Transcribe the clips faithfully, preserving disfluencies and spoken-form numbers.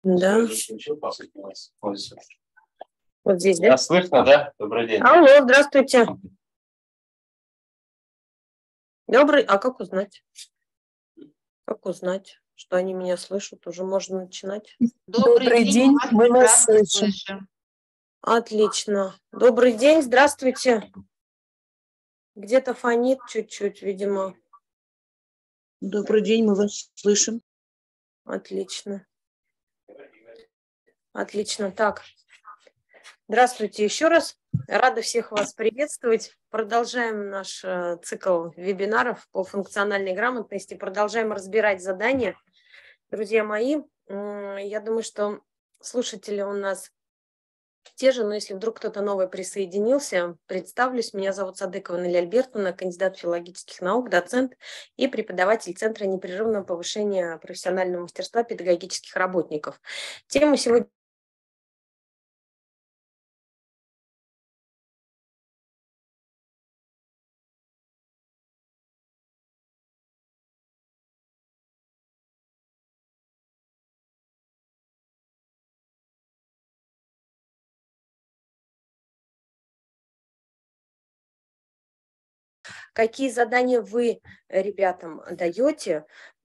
Да. Вот здесь, да? Да, слышно, да? Добрый день. Алло, здравствуйте. Добрый, а как узнать? Как узнать, что они меня слышат? Уже можно начинать. Добрый, Добрый день, день. Мы вас слышим. слышим. Отлично. Добрый день, здравствуйте. Где-то фонит чуть-чуть, видимо. Добрый день, мы вас слышим. Отлично. Отлично. Так. Здравствуйте еще раз. Рада всех вас приветствовать. Продолжаем наш э, цикл вебинаров по функциональной грамотности. Продолжаем разбирать задания. Друзья мои, э, я думаю, что слушатели у нас те же, но если вдруг кто-то новый присоединился, представлюсь. Меня зовут Садыкова Наиля Альбертовна, кандидат филологических наук, доцент и преподаватель Центра непрерывного повышения профессионального мастерства педагогических работников. Тема сегодня какие задания вы ребятам даете,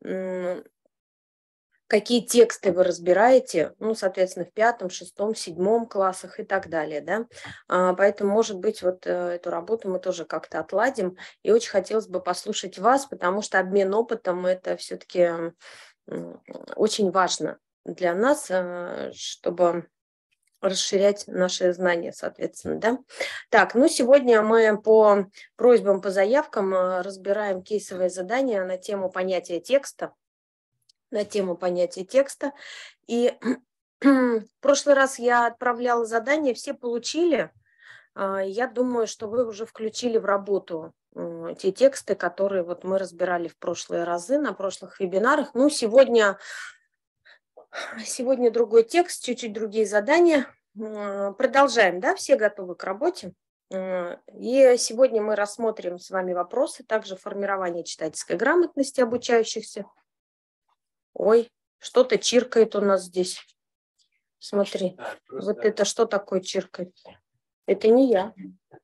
какие тексты вы разбираете, ну, соответственно, в пятом, шестом, седьмом классах и так далее, да. Поэтому, может быть, вот эту работу мы тоже как-то отладим. И очень хотелось бы послушать вас, потому что обмен опытом – это все-таки очень важно для нас, чтобы расширять наши знания, соответственно, да. Так, ну сегодня мы по просьбам, по заявкам разбираем кейсовые задания на тему понятия текста, на тему понятия текста. И в прошлый раз я отправляла задания, все получили. Я думаю, что вы уже включили в работу те тексты, которые вот мы разбирали в прошлые разы, на прошлых вебинарах. Ну, сегодня... Сегодня другой текст, чуть-чуть другие задания. Продолжаем, да? Все готовы к работе? И сегодня мы рассмотрим с вами вопросы, также формирование читательской грамотности обучающихся. Ой, что-то чиркает у нас здесь. Смотри, да, вот да. Это что такое чиркает? Это не я.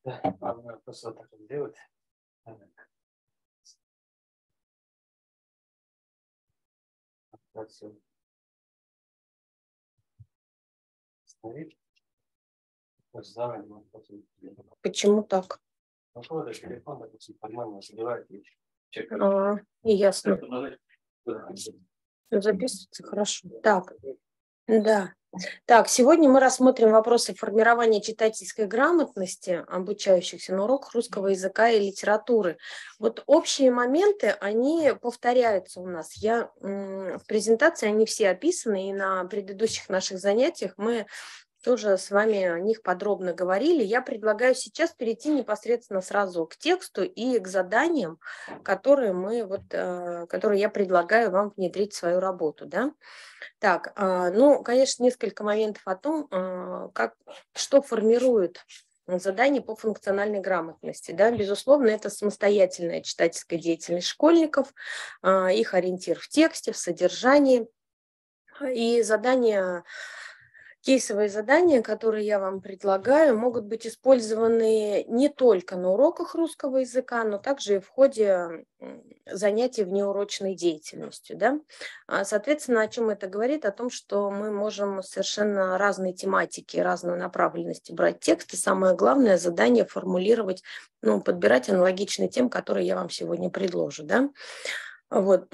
Почему так? А, ясно. Записывается хорошо. Так, да. Так, сегодня мы рассмотрим вопросы формирования читательской грамотности обучающихся на уроках русского языка и литературы. Вот общие моменты, они повторяются у нас. Я в презентации, они все описаны, и на предыдущих наших занятиях мы тоже с вами о них подробно говорили. Я предлагаю сейчас перейти непосредственно сразу к тексту и к заданиям, которые, мы, вот, которые я предлагаю вам внедрить в свою работу. Да? Так, ну, конечно, несколько моментов о том, как, что формирует задание по функциональной грамотности. Да? Безусловно, это самостоятельная читательская деятельность школьников, их ориентир в тексте, в содержании. И задания... Кейсовые задания, которые я вам предлагаю, могут быть использованы не только на уроках русского языка, но также и в ходе занятий внеурочной деятельностью. Да? Соответственно, о чем это говорит? О том, что мы можем совершенно разные тематики, разной направленности брать тексты. Самое главное задание формулировать, ну, подбирать аналогичные тем, которые я вам сегодня предложу. Да? Вот.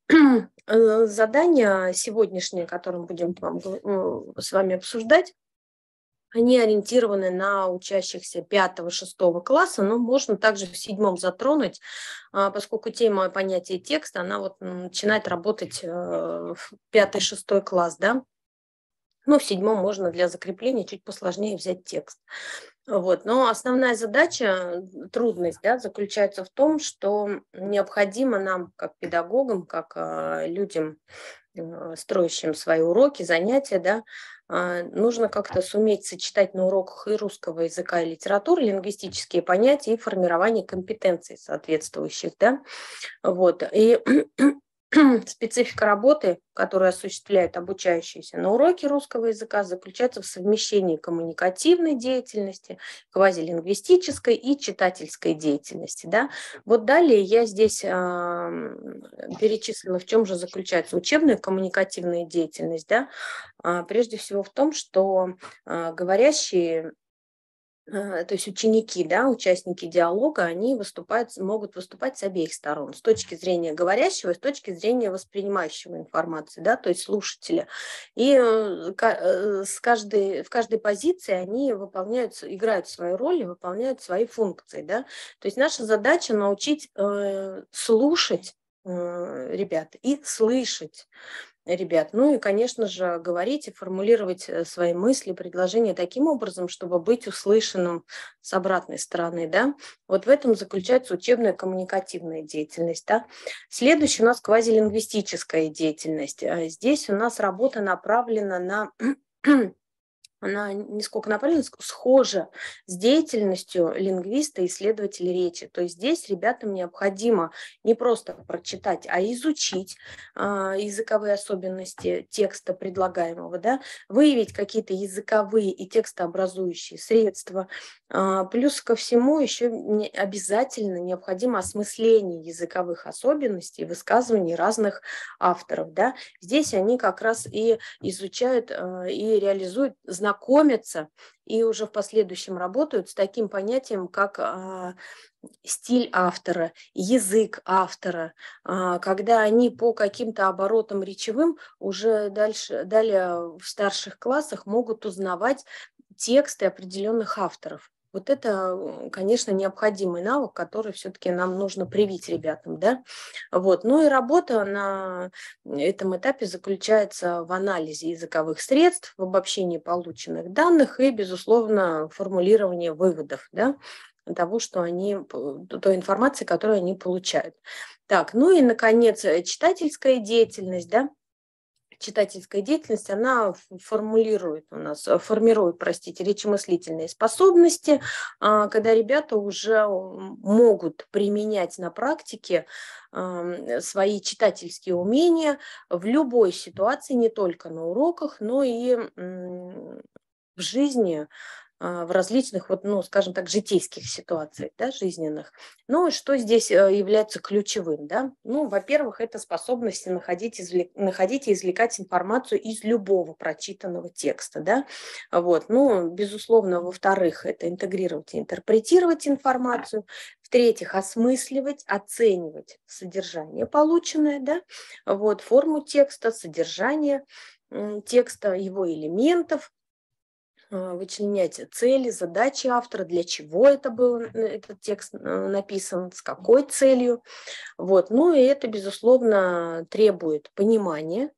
Задания сегодняшние, которые мы будем с вами обсуждать, они ориентированы на учащихся пятого-шестого класса, но можно также в седьмом затронуть, поскольку тема понятия текста, она вот начинает работать в пятый-шестой класс, да. Но в седьмом можно для закрепления чуть посложнее взять текст. Вот. Но основная задача, трудность, да, заключается в том, что необходимо нам, как педагогам, как э, людям, э, строящим свои уроки, занятия, да, э, нужно как-то суметь сочетать на уроках и русского языка, и литературы, лингвистические понятия и формирование компетенций соответствующих. Да. Вот. И специфика работы, которую осуществляет обучающийся на уроке русского языка, заключается в совмещении коммуникативной деятельности, квазилингвистической и читательской деятельности. Да? Вот далее я здесь э, перечислила, в чем же заключается учебная коммуникативная деятельность. Да? А, прежде всего в том, что э, говорящие, то есть ученики, да, участники диалога, они выступают, могут выступать с обеих сторон, с точки зрения говорящего и с точки зрения воспринимающего информации, да, то есть слушателя. И с каждой, в каждой позиции они выполняют, играют свою роль и выполняют свои функции, да. То есть наша задача научить э, слушать э, ребят и слышать ребят. Ну и, конечно же, говорить и формулировать свои мысли, предложения таким образом, чтобы быть услышанным с обратной стороны. Да? Вот в этом заключается учебная коммуникативная деятельность. Да? Следующая у нас квазилингвистическая деятельность. Здесь у нас работа направлена на... она не сколько направлена, схожа с деятельностью лингвиста и исследователя речи. То есть здесь ребятам необходимо не просто прочитать, а изучить а, языковые особенности текста предлагаемого, да, выявить какие-то языковые и текстообразующие средства. А, плюс ко всему еще не обязательно необходимо осмысление языковых особенностей, высказываний разных авторов. Да. Здесь они как раз и изучают а, и реализуют знания, знакомятся и уже в последующем работают с таким понятием, как а, стиль автора, язык автора, а, когда они по каким-то оборотам речевым уже дальше, далее в старших классах могут узнавать тексты определенных авторов. Вот это, конечно, необходимый навык, который все-таки нам нужно привить ребятам. Да? Вот. Ну и работа на этом этапе заключается в анализе языковых средств, в обобщении полученных данных и, безусловно, формулировании выводов, да, того, что они, той информации, которую они получают. Так, ну и, наконец, читательская деятельность, да, читательская деятельность, она формулирует у нас, формирует, простите, речемыслительные способности, когда ребята уже могут применять на практике свои читательские умения в любой ситуации, не только на уроках, но и в жизни, в различных, вот, ну, скажем так, житейских ситуациях, да, жизненных. Ну, что здесь является ключевым, да? Ну, во-первых, это способность находить, извлек... находить и извлекать информацию из любого прочитанного текста, да? Вот, ну, безусловно, во-вторых, это интегрировать и интерпретировать информацию. В-третьих, осмысливать, оценивать содержание полученное, да? Вот, форму текста, содержание текста, его элементов, вычленять цели, задачи автора, для чего это был этот текст написан, с какой целью. Вот. Ну и это, безусловно, требует понимания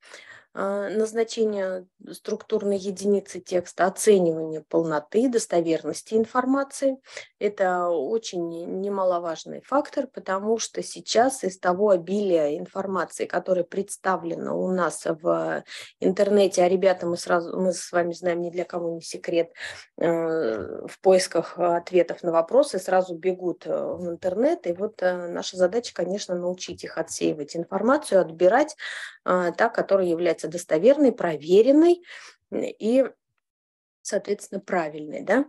назначения структурной единицы текста, оценивания полноты, достоверности информации. Это очень немаловажный фактор, потому что сейчас из того обилия информации, которая представлена у нас в интернете, а ребята, мы сразу, мы с вами знаем, ни для кого не секрет, в поисках ответов на вопросы сразу бегут в интернет, и вот наша задача, конечно, научить их отсеивать информацию, отбирать та, которая является достоверной, проверенной и, соответственно, правильной. Да?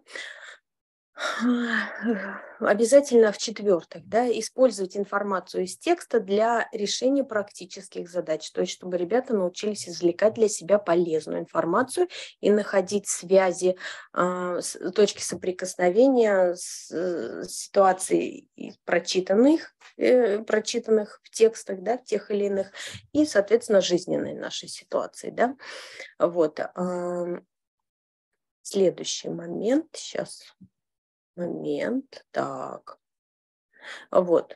Обязательно в-четвертых, да, использовать информацию из текста для решения практических задач, то есть чтобы ребята научились извлекать для себя полезную информацию и находить связи, э, с, точки соприкосновения с, с ситуацией прочитанных, э, прочитанных в текстах, да, в тех или иных, и, соответственно, жизненной нашей ситуации. Да. Вот. Э, следующий момент, сейчас... Момент, так, вот.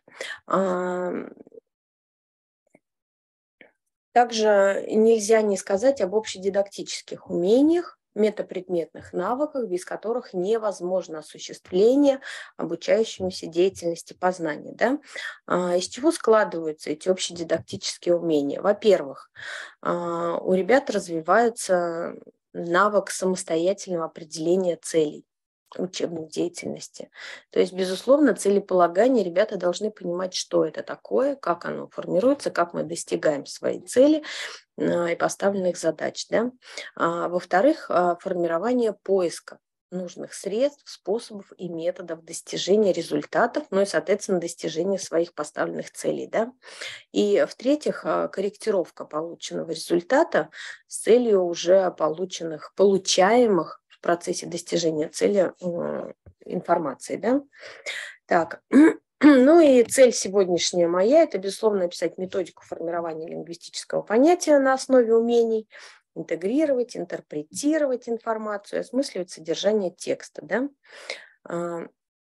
Также нельзя не сказать об общедидактических умениях, метапредметных навыках, без которых невозможно осуществление обучающемуся деятельности познания. Да? Из чего складываются эти общедидактические умения? Во-первых, у ребят развивается навык самостоятельного определения целей. учебной деятельности. То есть, безусловно, целеполагание ребята должны понимать, что это такое, как оно формируется, как мы достигаем своей цели и поставленных задач. Да? А, во-вторых, формирование поиска нужных средств, способов и методов достижения результатов, ну и, соответственно, достижения своих поставленных целей. Да? И, в-третьих, корректировка полученного результата с целью уже полученных, получаемых в процессе достижения цели информации. Да? Так, ну и цель сегодняшняя моя – это, безусловно, написать методику формирования лингвистического понятия на основе умений, интегрировать, интерпретировать информацию, осмысливать содержание текста. Да?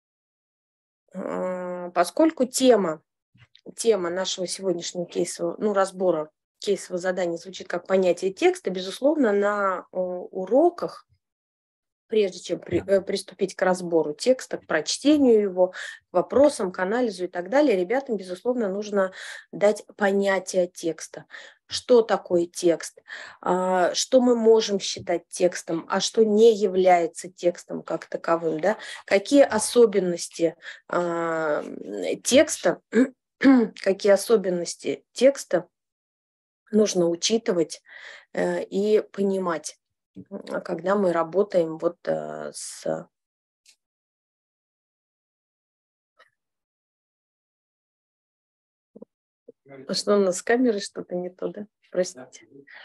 Поскольку тема, тема нашего сегодняшнего кейсового, ну, разбора кейсового задания звучит как понятие текста, безусловно, на уроках, прежде чем при, приступить к разбору текста, к прочтению его, к вопросам, к анализу и так далее, ребятам, безусловно, нужно дать понятие текста. Что такое текст, что мы можем считать текстом, а что не является текстом как таковым, да? Какие особенности текста, какие особенности текста нужно учитывать и понимать, когда мы работаем вот а, с... Что у нас с камерой что-то не то, да? Простите.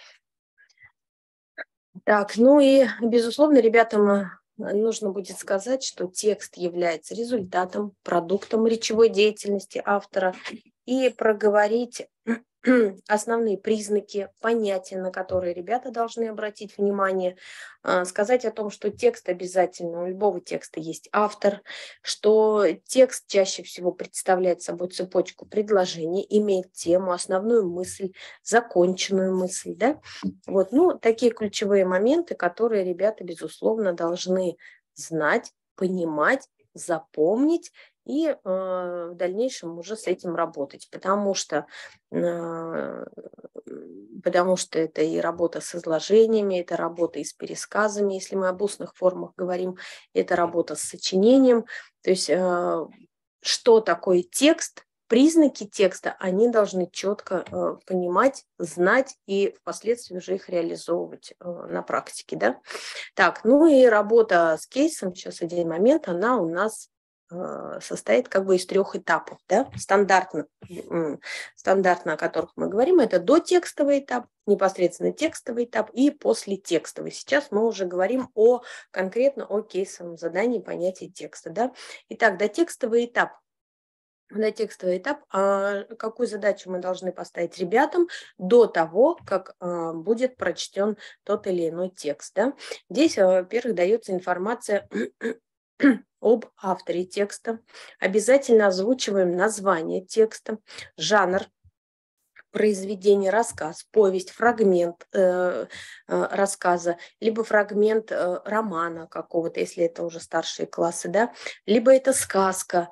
Так, ну и, безусловно, ребятам нужно будет сказать, что текст является результатом, продуктом речевой деятельности автора, и проговорить основные признаки, понятия, на которые ребята должны обратить внимание, сказать о том, что текст обязательно, у любого текста есть автор, что текст чаще всего представляет собой цепочку предложений, имеет тему, основную мысль, законченную мысль. Да? Вот, ну, такие ключевые моменты, которые ребята, безусловно, должны знать, понимать, запомнить и э, в дальнейшем уже с этим работать, потому что, э, потому что это и работа с изложениями, это работа и с пересказами, если мы об устных формах говорим, это работа с сочинением. То есть э, что такое текст, признаки текста, они должны четко э, понимать, знать и впоследствии уже их реализовывать э, на практике. Да? Так, ну и работа с кейсом, сейчас один момент, она у нас состоит как бы из трех этапов. Да? Стандартно, стандартно, о которых мы говорим, это дотекстовый этап, непосредственно текстовый этап и послетекстовый. Сейчас мы уже говорим о, конкретно о кейсовом задании понятия текста. Да? Итак, дотекстовый этап. Дотекстовый этап, какую задачу мы должны поставить ребятам до того, как будет прочтен тот или иной текст. Да? Здесь, во-первых, дается информация об авторе текста. Обязательно озвучиваем название текста, жанр произведения, рассказ, повесть, фрагмент э, э, рассказа, либо фрагмент э, романа какого-то, если это уже старшие классы, да, либо это сказка.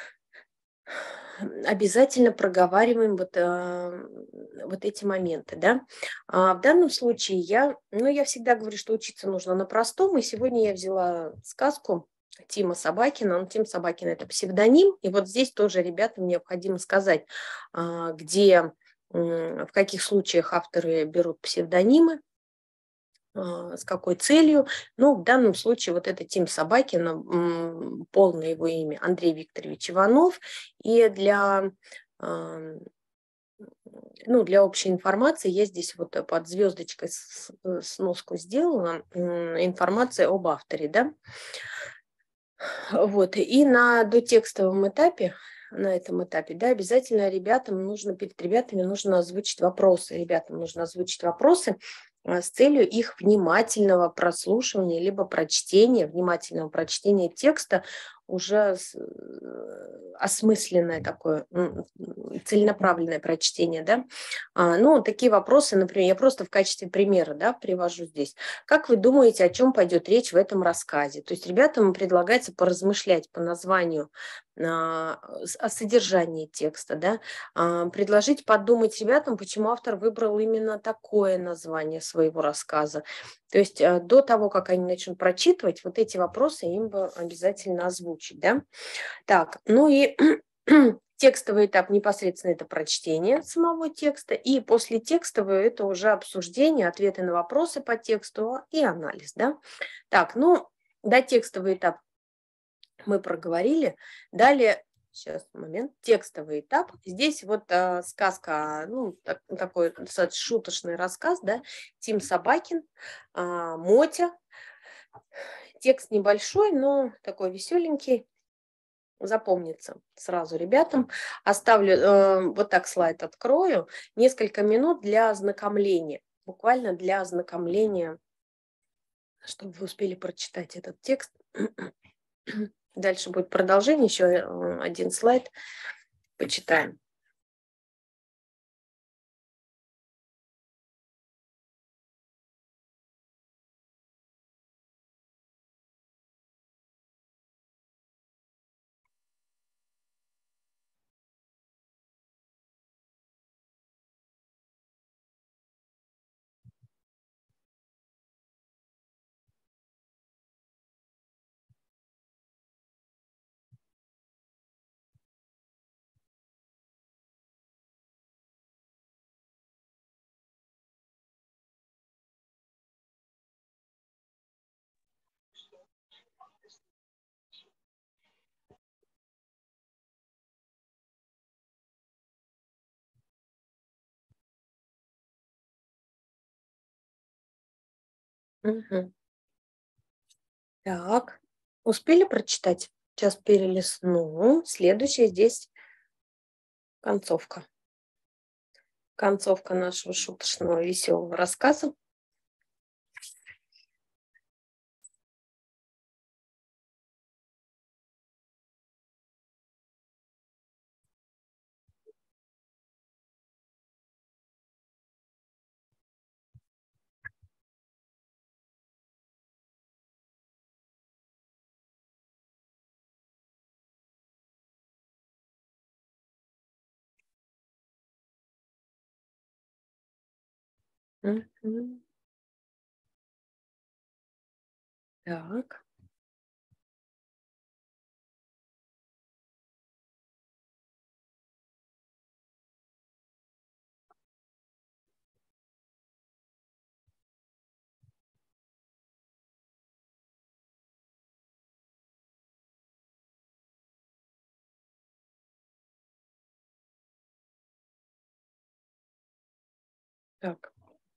Обязательно проговариваем вот, э, вот эти моменты. Да? А в данном случае я, ну, я всегда говорю, что учиться нужно на простом, и сегодня я взяла сказку Тима Собакина. Ну, Тим Собакин – это псевдоним, и вот здесь тоже ребятам необходимо сказать, где, в каких случаях авторы берут псевдонимы, с какой целью. Ну, в данном случае вот это Тим Собакин, полное его имя Андрей Викторович Иванов, и для... Ну, для общей информации я здесь вот под звездочкой сноску сделала информация об авторе, да. Вот, и на дотекстовом этапе, на этом этапе, да, обязательно ребятам нужно, перед ребятами нужно озвучить вопросы, ребятам нужно озвучить вопросы с целью их внимательного прослушивания, либо прочтения, внимательного прочтения текста уже осмысленное такое, целенаправленное прочтение, да. А, ну, такие вопросы, например, я просто в качестве примера, да, привожу здесь. Как вы думаете, о чем пойдет речь в этом рассказе? То есть ребятам предлагается поразмышлять по названию а, о содержании текста, да, а, предложить подумать ребятам, почему автор выбрал именно такое название своего рассказа. То есть а, до того, как они начнут прочитывать, вот эти вопросы им бы обязательно озвучить, да. Так, ну и текстовый этап непосредственно это прочтение самого текста, и после текстового это уже обсуждение, ответы на вопросы по тексту и анализ, да. Так, ну, да, текстовый этап мы проговорили. Далее, сейчас, момент, текстовый этап. Здесь вот а, сказка, ну, так, такой достаточно шуточный рассказ, да, Тим Собакин, а, Мотя. Текст небольшой, но такой веселенький. Запомнится сразу ребятам. Оставлю, э, вот так слайд открою. Несколько минут для ознакомления. Буквально для ознакомления, чтобы вы успели прочитать этот текст. Дальше будет продолжение, еще один слайд. Почитаем. Угу. Так, успели прочитать? Сейчас перелистну. Следующее здесь концовка. Концовка нашего шуточного веселого рассказа. Угу. Так. Так.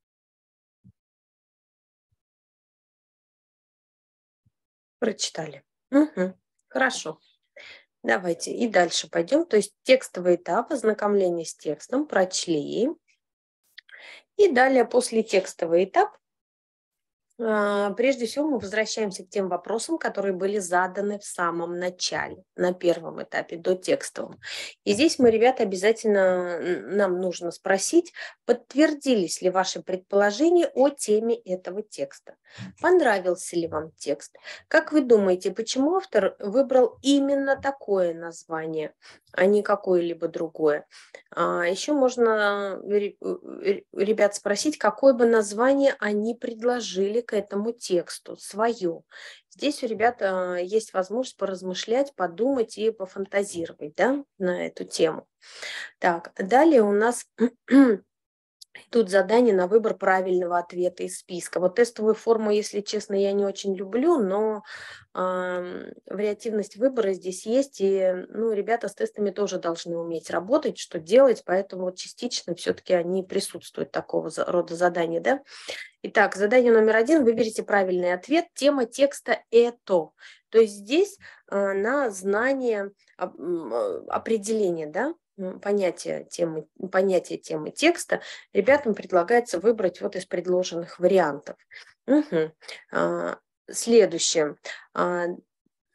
Прочитали. Угу. Хорошо. Давайте и дальше пойдем. То есть текстовый этап, ознакомление с текстом, прочли. И далее после текстовый этап, прежде всего мы возвращаемся к тем вопросам, которые были заданы в самом начале, на первом этапе, до текстового. И здесь мы, ребята, обязательно нам нужно спросить, подтвердились ли ваши предположения о теме этого текста. Понравился ли вам текст? Как вы думаете, почему автор выбрал именно такое название, а не какое-либо другое? А еще можно ребят спросить, какое бы название они предложили к этому тексту, свое. Здесь у ребят есть возможность поразмышлять, подумать и пофантазировать, да, на эту тему. Так, далее у нас тут задание на выбор правильного ответа из списка. Вот тестовую форму, если честно, я не очень люблю, но э, вариативность выбора здесь есть, и ну, ребята с тестами тоже должны уметь работать, что делать, поэтому вот частично все-таки они присутствуют такого рода задания, да. Итак, задание номер один. Выберите правильный ответ. Тема текста «это». То есть здесь э, на знание э, определения, да, понятие темы, понятие темы текста ребятам предлагается выбрать вот из предложенных вариантов. Угу. А, следующее. А,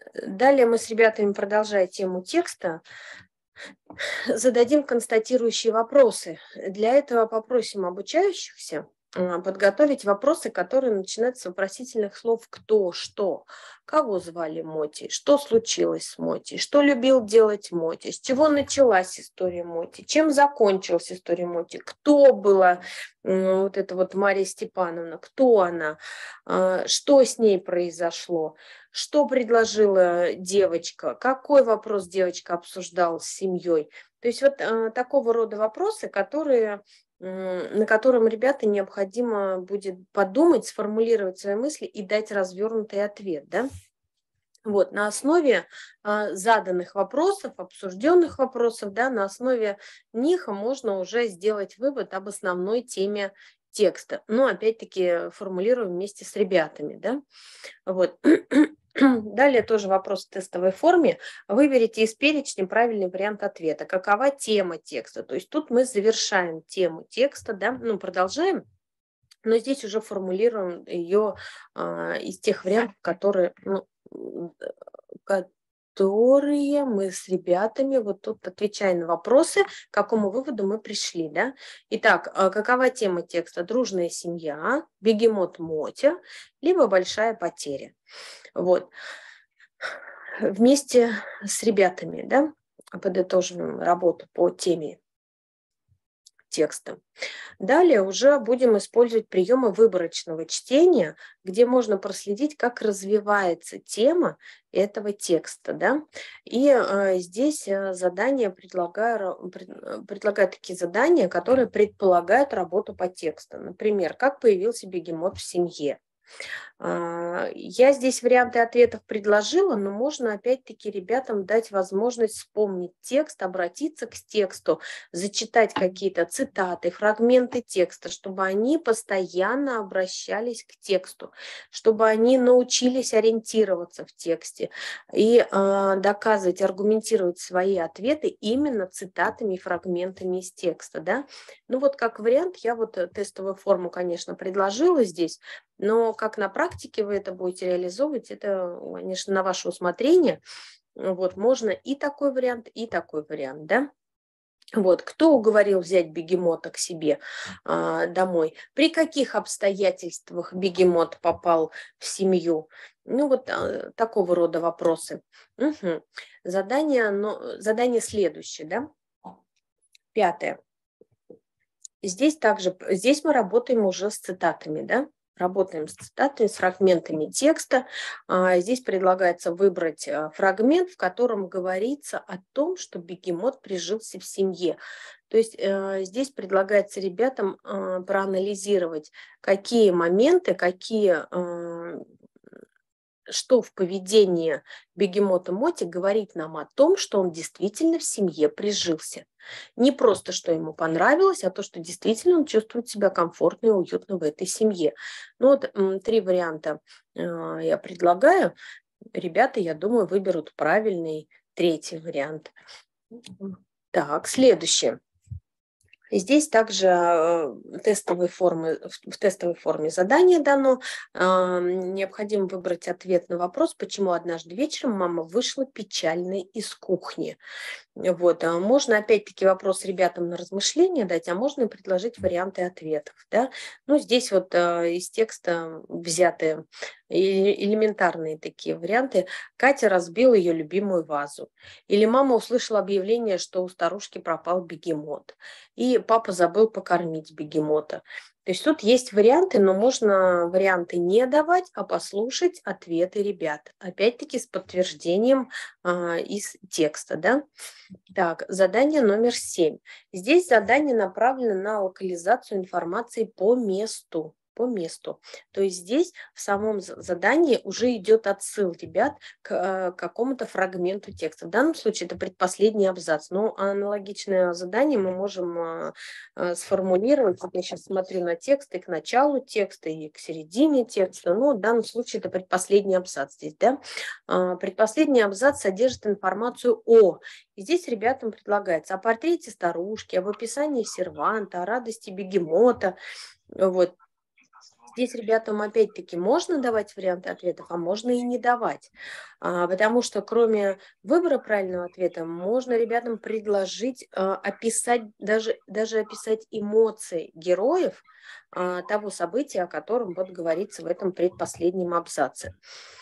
Далее мы с ребятами, продолжая тему текста, зададим констатирующие вопросы. Для этого попросим обучающихся подготовить вопросы, которые начинаются с вопросительных слов «кто», «что», кого звали Моти, что случилось с Моти, что любил делать Моти, с чего началась история Моти, чем закончилась история Моти, кто была вот эта вот Мария Степановна, кто она, что с ней произошло, что предложила девочка, какой вопрос девочка обсуждала с семьей. То есть вот такого рода вопросы, которые... на котором ребята необходимо будет подумать, сформулировать свои мысли и дать развернутый ответ. Да? Вот, на основе а, заданных вопросов, обсужденных вопросов, да, на основе них можно уже сделать вывод об основной теме текста. Но опять-таки формулируем вместе с ребятами. Да? Вот. Далее тоже вопрос в тестовой форме. Выберите из перечня правильный вариант ответа. Какова тема текста? То есть тут мы завершаем тему текста, да, ну, продолжаем, но здесь уже формулируем ее а, из тех вариантов, которые, ну, которые мы с ребятами, вот тут отвечая на вопросы, к какому выводу мы пришли. Да? Итак, какова тема текста? Дружная семья, бегемот Мотя, либо большая потеря. Вот. Вместе с ребятами, да, подытожим работу по теме текста. Далее уже будем использовать приемы выборочного чтения, где можно проследить, как развивается тема этого текста. Да? И э, здесь задания предлагаю, пред, предлагаю такие задания, которые предполагают работу по тексту. Например, как появился бегемот в семье. Я здесь варианты ответов предложила, но можно опять-таки ребятам дать возможность вспомнить текст, обратиться к тексту, зачитать какие-то цитаты, фрагменты текста, чтобы они постоянно обращались к тексту, чтобы они научились ориентироваться в тексте и э, доказывать, аргументировать свои ответы именно цитатами и фрагментами из текста. Да? Ну вот как вариант я вот тестовую форму, конечно, предложила здесь, но как на практике вы это будете реализовывать, это, конечно, на ваше усмотрение. Вот, можно и такой вариант, и такой вариант, да. Вот, кто уговорил взять бегемота к себе а, домой? При каких обстоятельствах бегемот попал в семью? Ну, вот а, такого рода вопросы. Угу. Задание, но, задание следующее, да. Пятое. Здесь также, здесь мы работаем уже с цитатами, да. Работаем с цитатами, с фрагментами текста. Здесь предлагается выбрать фрагмент, в котором говорится о том, что бегемот прижился в семье. То есть здесь предлагается ребятам проанализировать, какие моменты, какие... что в поведении бегемота Моти говорит нам о том, что он действительно в семье прижился. Не просто, что ему понравилось, а то, что действительно он чувствует себя комфортно и уютно в этой семье. Ну вот три варианта я предлагаю. Ребята, я думаю, выберут правильный третий вариант. Так, следующее. Здесь также тестовые формы, в тестовой форме задание дано. Необходимо выбрать ответ на вопрос, почему однажды вечером мама вышла печальной из кухни. Вот. Можно опять-таки вопрос ребятам на размышление дать, а можно и предложить варианты ответов. Да? Ну, здесь вот из текста взяты элементарные такие варианты. Катя разбила ее любимую вазу. Или мама услышала объявление, что у старушки пропал бегемот. И папа забыл покормить бегемота. То есть тут есть варианты, но можно варианты не давать, а послушать ответы ребят. Опять-таки с подтверждением а, из текста. Да? Так, задание номер семь. Здесь задание направлено на локализацию информации по месту. по месту. То есть здесь в самом задании уже идет отсыл ребят к э, какому-то фрагменту текста. В данном случае это предпоследний абзац, но аналогичное задание мы можем э, э, сформулировать. Вот я сейчас смотрю на текст и к началу текста, и к середине текста, но в данном случае это предпоследний абзац здесь. Да? Э, предпоследний абзац содержит информацию о... И здесь ребятам предлагается о портрете старушки, об описании серванта, о радости бегемота. Вот. Здесь ребятам опять-таки можно давать варианты ответов, а можно и не давать, а, потому что кроме выбора правильного ответа можно ребятам предложить а, описать, даже, даже описать эмоции героев а, того события, о котором вот говорится в этом предпоследнем абзаце.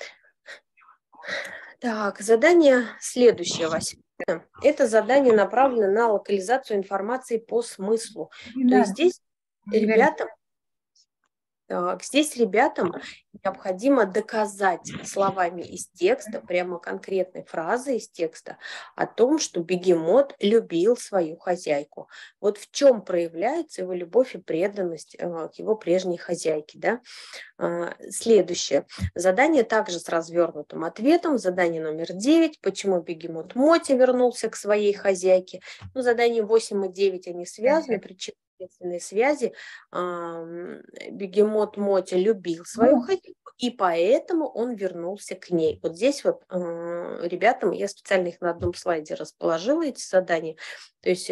Так, задание следующее, Вася. Это задание направлено на локализацию информации по смыслу. То есть здесь ребятам Так, здесь ребятам необходимо доказать словами из текста, прямо конкретной фразой из текста, о том, что бегемот любил свою хозяйку. Вот в чем проявляется его любовь и преданность э, к его прежней хозяйке. Да? А, Следующее. Задание также с развернутым ответом. Задание номер девять. Почему бегемот Моти вернулся к своей хозяйке? Ну, задания восемь и девять, они связаны, причины связи. Бегемот Моти любил свою хозяйку, и поэтому он вернулся к ней. Вот здесь вот ребятам, я специально их на одном слайде расположила, эти задания, то есть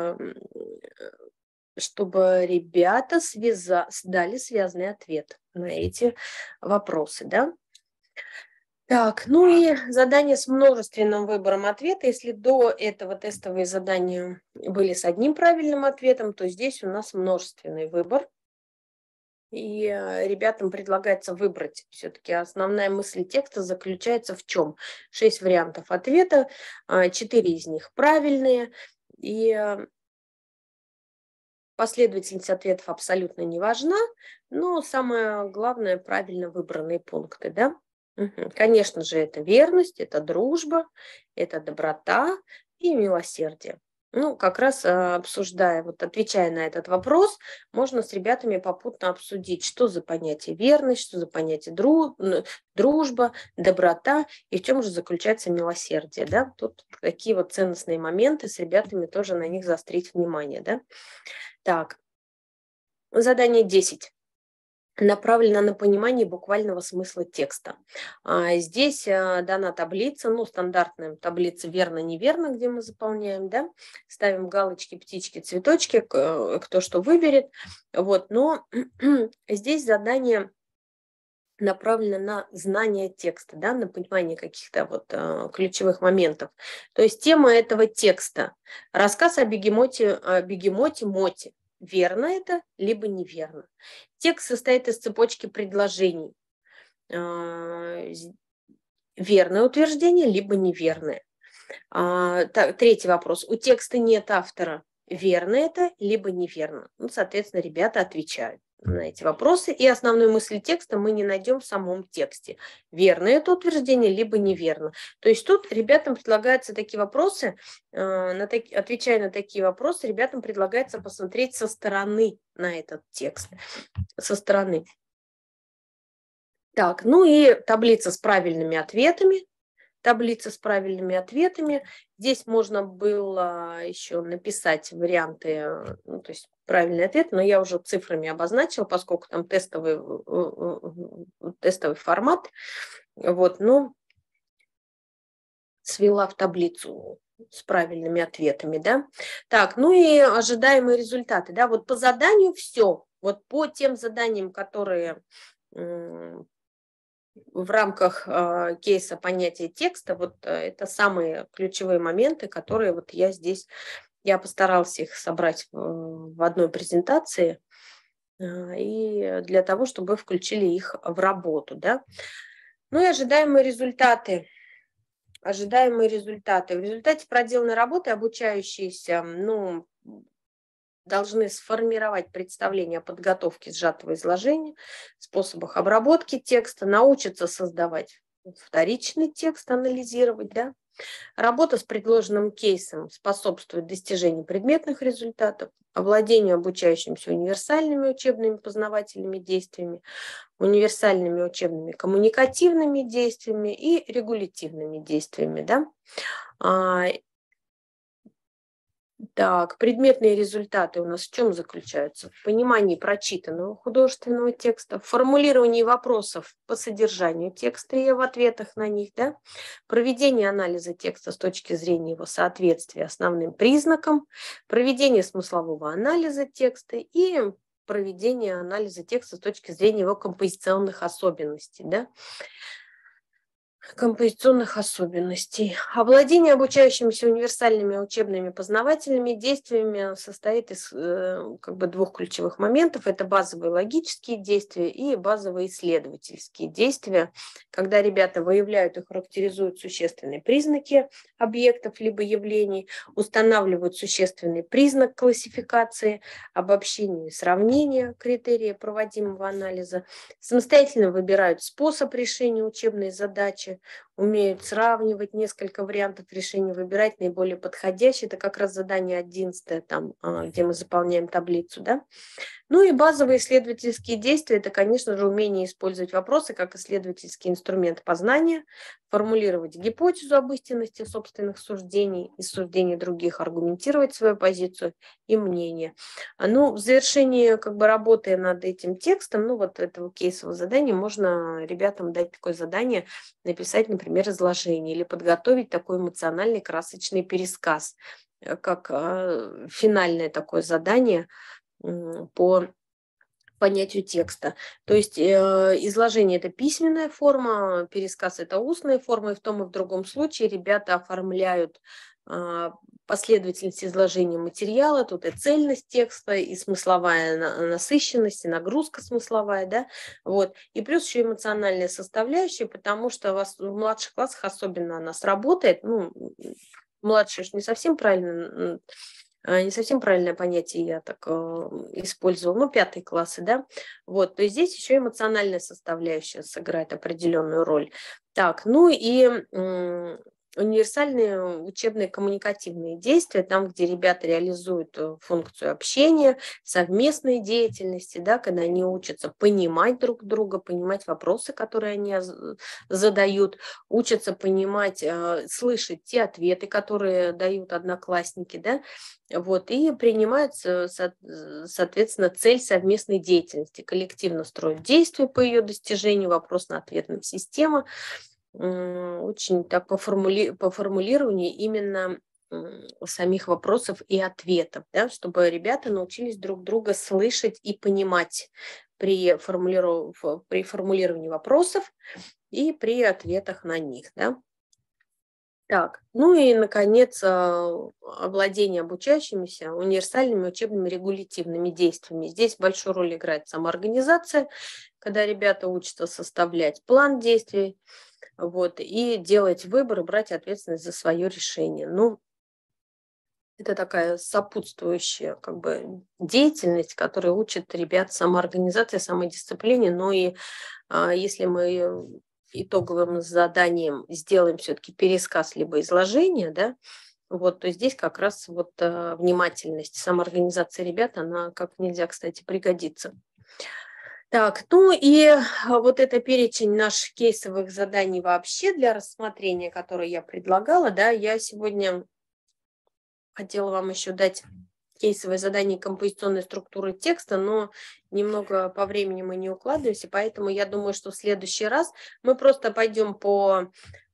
чтобы ребята связа... дали связанный ответ на эти вопросы, да? Так, ну и задание с множественным выбором ответа. Если до этого тестовые задания были с одним правильным ответом, то здесь у нас множественный выбор. И ребятам предлагается выбрать. Все-таки основная мысль текста заключается в чем? Шесть вариантов ответа, четыре из них правильные. И последовательность ответов абсолютно не важна, но самое главное – правильно выбранные пункты, да? Угу. Конечно же, это верность, это дружба, это доброта и милосердие. Ну, как раз обсуждая, вот отвечая на этот вопрос, можно с ребятами попутно обсудить, что за понятие верность, что за понятие дру... дружба, доброта и в чем же заключается милосердие, да? Тут такие вот ценностные моменты, с ребятами тоже на них заострить внимание, да? Так, задание десять. Направлено на понимание буквального смысла текста. А здесь дана таблица, ну, стандартная таблица верно-неверно, где мы заполняем, да, ставим галочки, птички, цветочки, кто что выберет. Вот, но здесь задание направлено на знание текста, да, на понимание каких-то вот э, ключевых моментов. То есть тема этого текста – рассказ о бегемоте, о бегемоте Моти. Верно это, либо неверно. Текст состоит из цепочки предложений. Э, верное утверждение, либо неверное. А, так, третий вопрос. У текста нет автора. Верно это, либо неверно. Ну, соответственно, ребята отвечают на эти вопросы. И основную мысль текста мы не найдем в самом тексте. Верно это утверждение, либо неверно. То есть тут ребятам предлагаются такие вопросы, э, на так, отвечая на такие вопросы, ребятам предлагается посмотреть со стороны на этот текст. Со стороны. Так, ну и таблица с правильными ответами. Таблица с правильными ответами. Здесь можно было еще написать варианты, ну, то есть правильный ответ, но я уже цифрами обозначила, поскольку там тестовый, тестовый формат. Вот, но свела в таблицу с правильными ответами, да. Так, ну и ожидаемые результаты, да, вот по заданию все. Вот по тем заданиям, которые в рамках э, кейса понятия текста, вот э, это самые ключевые моменты, которые вот я здесь, я постаралась их собрать в, в одной презентации, э, и для того, чтобы вы включили их в работу, да. Ну и ожидаемые результаты. Ожидаемые результаты. В результате проделанной работы обучающиеся, ну, должны сформировать представление о подготовке сжатого изложения, способах обработки текста, научатся создавать вторичный текст, анализировать, да. Работа с предложенным кейсом способствует достижению предметных результатов, овладению обучающимся универсальными учебными познавательными действиями, универсальными учебными коммуникативными действиями и регулятивными действиями, да. Так, предметные результаты у нас в чем заключаются? В понимании прочитанного художественного текста, в формулировании вопросов по содержанию текста и в ответах на них, да? Проведение анализа текста с точки зрения его соответствия основным признакам, проведение смыслового анализа текста и проведения анализа текста с точки зрения его композиционных особенностей, да? композиционных особенностей. Овладение обучающимися универсальными учебными познавательными действиями состоит из э, как бы двух ключевых моментов. Это базовые логические действия и базовые исследовательские действия, когда ребята выявляют и характеризуют существенные признаки объектов либо явлений, устанавливают существенный признак классификации, обобщения и сравнения критерия проводимого анализа, самостоятельно выбирают способ решения учебной задачи, умеют сравнивать несколько вариантов решения, выбирать наиболее подходящий. Это как раз задание одиннадцатое, там, где мы заполняем таблицу. Да? Ну и базовые исследовательские действия – это, конечно же, умение использовать вопросы как исследовательский инструмент познания, формулировать гипотезу об истинности собственных суждений и суждений других, аргументировать свою позицию и мнение. Ну, в завершении как бы работы над этим текстом, ну вот этого кейсового задания, можно ребятам дать такое задание, написать, например, изложение или подготовить такой эмоциональный красочный пересказ, как финальное такое задание по понятию текста. То есть э, изложение – это письменная форма, пересказ – это устная форма, и в том и в другом случае ребята оформляют э, последовательность изложения материала, тут и цельность текста, и смысловая насыщенность, и нагрузка смысловая, да, вот, и плюс еще эмоциональная составляющая, потому что у вас в младших классах особенно она сработает, ну, младшие не совсем правильно, не совсем правильное понятие я так э, использовала, ну, пятые классы, да, вот, то есть здесь еще эмоциональная составляющая сыграет определенную роль. Так, ну и э, универсальные учебные коммуникативные действия, там, где ребята реализуют функцию общения, совместной деятельности, да, когда они учатся понимать друг друга, понимать вопросы, которые они задают, учатся понимать, э, слышать те ответы, которые дают одноклассники, да, вот, и принимается, соответственно, цель совместной деятельности, коллективно строить действия по ее достижению, вопрос-ответная система, очень так по, формули... по формулированию именно самих вопросов и ответов, да, чтобы ребята научились друг друга слышать и понимать при, формулиров... при формулировании вопросов и при ответах на них, да. Так, ну и, наконец, овладение обучающимися универсальными учебными регулятивными действиями. Здесь большую роль играет самоорганизация, когда ребята учатся составлять план действий, вот, и делать выбор, и брать ответственность за свое решение. Ну, это такая сопутствующая как бы деятельность, которая учит ребят самоорганизации, самодисциплине. Ну и а, если мы итоговым заданием сделаем все-таки пересказ либо изложение, да, вот, то здесь как раз вот а, внимательность, самоорганизация ребят, она как нельзя, кстати, пригодится. Так, ну и вот это перечень наших кейсовых заданий вообще для рассмотрения, которые я предлагала, да, я сегодня хотела вам еще дать кейсовое задание композиционной структуры текста, но немного по времени мы не укладываемся, поэтому я думаю, что в следующий раз мы просто пойдем по,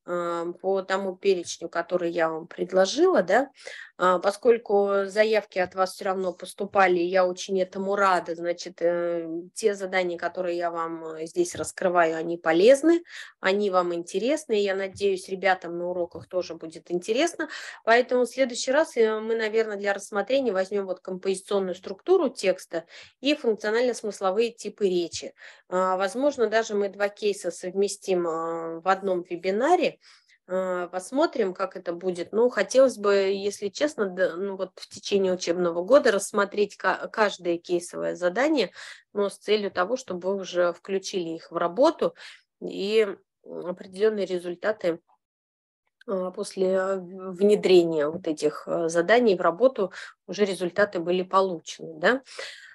по тому перечню, который я вам предложила, да, поскольку заявки от вас все равно поступали, и я очень этому рада, значит, те задания, которые я вам здесь раскрываю, они полезны, они вам интересны, и я надеюсь, ребятам на уроках тоже будет интересно, поэтому в следующий раз мы, наверное, для рассмотрения возьмем вот композиционную структуру текста и функционально-смысловые типы речи. Возможно, даже мы два кейса совместим в одном вебинаре, посмотрим, как это будет. Ну, хотелось бы, если честно, да, ну, вот в течение учебного года рассмотреть каждое кейсовое задание, но с целью того, чтобы вы уже включили их в работу и определенные результаты после внедрения вот этих заданий в работу уже результаты были получены, да.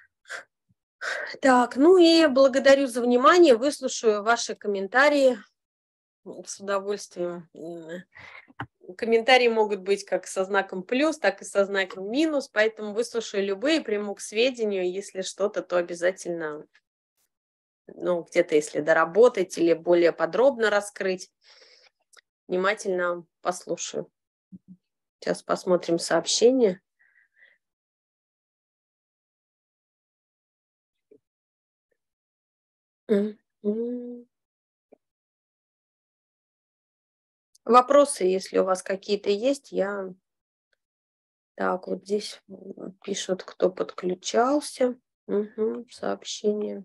Так, ну и благодарю за внимание, выслушаю ваши комментарии с удовольствием. Комментарии могут быть как со знаком плюс, так и со знаком минус, поэтому выслушаю любые, приму к сведению. Если что-то, то обязательно, ну, где-то если доработать или более подробно раскрыть, внимательно послушаю. Сейчас посмотрим сообщение. Мгм. Вопросы, если у вас какие-то есть, я... Так, вот здесь м, пишут, кто подключался. Мгм, сообщение.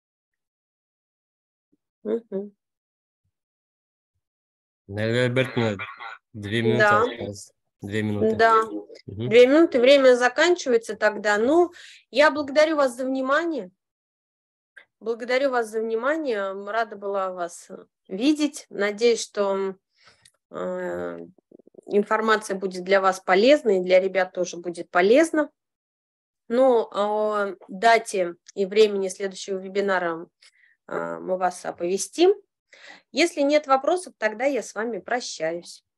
Мгм. Наверное, Альбертовна, две минуты Да, осталось. Две минуты. да. Мгм. Две минуты, время заканчивается тогда. Ну, я благодарю вас за внимание. Благодарю вас за внимание. М, Рада была вас э, видеть. Надеюсь, что э, информация будет для вас полезна, и для ребят тоже будет полезна. Ну, о дате и времени следующего вебинара а, мы вас оповестим. Если нет вопросов, тогда я с вами прощаюсь.